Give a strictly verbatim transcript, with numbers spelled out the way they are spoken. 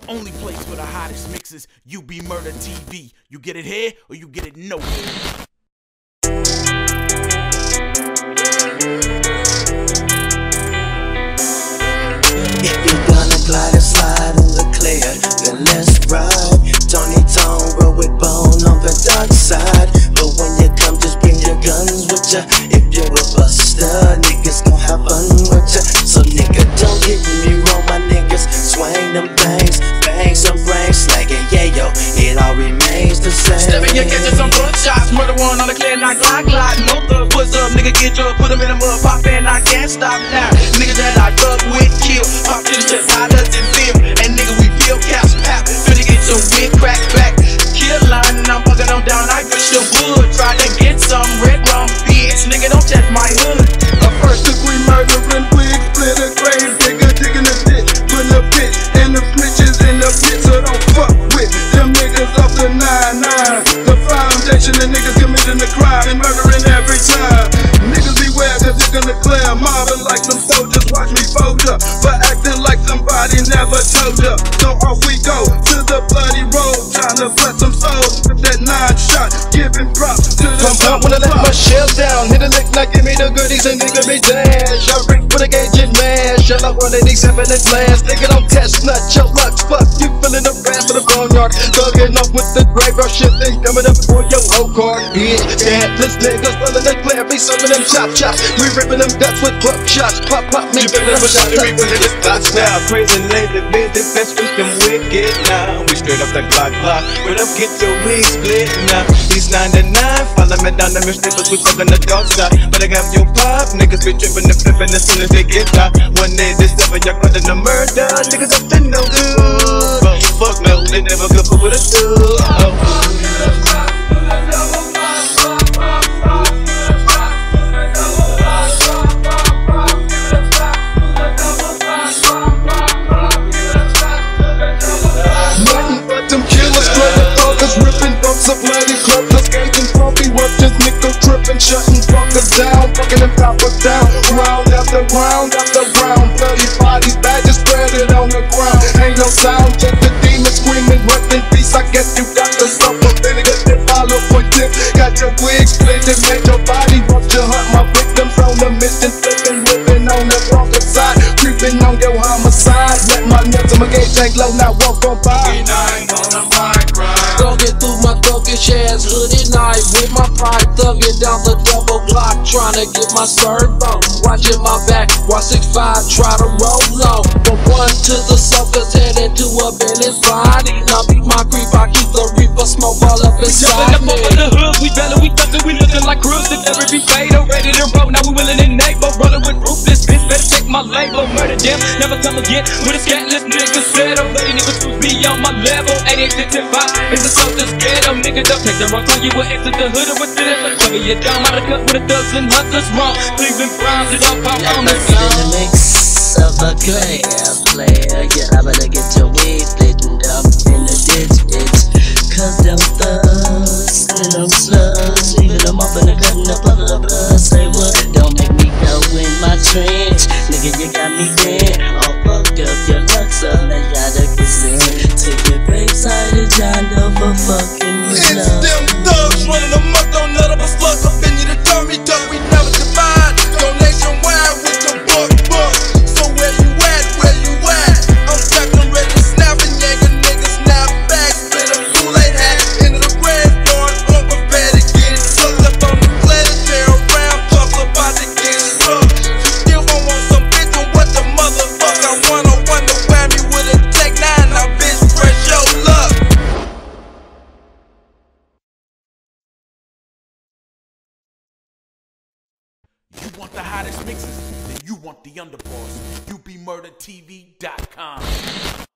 only place for the hottest mixes. U B Murder T V. You get it here or you get it nowhere. If you're gonna glide and slide in the clear, then let's ride. Tony Tone, roll with Bone on the dark side. But when you come, just bring your guns with ya. If you're a buster, niggas gon' have fun with ya. So nigga, don't get me wrong, my niggas swing them things, bang some brains, slagging, yeah yo, it all remains the same. Stepping your catches some blood shots, murder one on the clear, not glide, glide. No thug, what's up, nigga, get your, put him in the mud, pop and I can't stop now. Niggas that I fuck with, kill, pop to the chest, how does it feel? And nigga, we feel caps, pap, finna get your wig crack back. Kill line, and I'm fucking on down, I push your wood. Try to get some red rum, bitch, nigga, don't touch my hood. A first degree murdering wig, split a grave digger, digging a ditch, putting a bitch and the snitches in the pit, so don't fuck with them niggas off the nine nine. The foundation of niggas committing the crime and murdering every time. Niggas beware, cause you're gonna clear, mobbing like some soldiers, watch me fold up, for acting like somebody never told ya. So off we go, to the bloody road, trying to bless some souls with that nine shot, giving props to the Pump up when I let my shell down, hit a lick like give me the goodies and nigga me dash. I ring with a gauge and mash, shell out one eighty-seven and glass. Nigga don't test nut, your luck, fuck you feeling the rap of the boneyard. Thugging off with the graveyard shit, then coming up for your whole card, bitch. Headless niggas rolling the glare, we serving them chop chops, we ripping them guts with buck shots. Pop pop, me better never shot the people in the spots now. Crazy lazy business, that's with them wicked now. We straight up the Glock Glock, but up get your wig split now. He's ninety-nine, follow me down the snippers, we fucking the dark side. But I got your pop, niggas be tripping and flipping as soon as they get out. One day this seven, y'all caught in the murder, niggas up to no good. But fuck no, they never could put with a dude. Oh. ripping bumps of bloody clubs, gauging pumpy work, just nickel tripping, shutting fuckers down, fucking them coppers down, round after round after round, bloody bodies, badges spread it on the ground, ain't no sound, just the demon screaming, rest in peace, I guess you got to suffer, vinegar dip, follow for dip, got your wig split and made your body rush to hunt my victims on the mission, flipping, whipping on the wrong side, creeping on your homicide, let my nuts in my gauge tank low, now walk on by. Thugging through my thuggish ass hoodie night with my pride, thugging down the double block, trying to get my serve on. Watching my back, while six five try to roll low. From one to the suckers heading to a Bentley's body. Now beat my creep, I keep the reaper smoke all up inside me. We jumping up over the hood, we bellin', we thuggin', we looking like crooks. If ever be paid, ready to roll, now we willin' and able. Rollin' with ruthless, bitch, better check my label. Murder them, never come again with a scatless nigga settle. Lady niggas who be on my level, eighty-eight to ten five. The soldiers ghetto, nigga, don't take the wrong time. You will exit the hood or with it. Cover your down, out of cut with the thugs and hustlers wrong. Cleveland Browns, it all pop on the in the mix of a player, player. Yeah, I better get your weed splitting up in the ditch, bitch. Cause them thugs and them slugs, leaving them up in the cut and the blood of the blood. Say what? Don't make me go in my trench. Nigga, you got me dead. All fucked up, your luck's up, now gotta get in. Take your backside of John Doe for fucking with It's love. them thugs running amok, don't let them slug up in you to dummy duck. We never divide, go nationwide with the buck buck. So where you at, where you at? I'm stacking ready to snap and yank a nigga snap back. Spit a Kool-Aid hat into the graveyard, won't prepare to get it sucked up on the planet. Tear around, puff about to get struck. You still gon' want some bitch and what the motherfucker? I wanna wonder whammy with a tech nine, now bitch fresh your luck. You want the hottest mixes? Then you want the underboss. U B Murder T V dot com.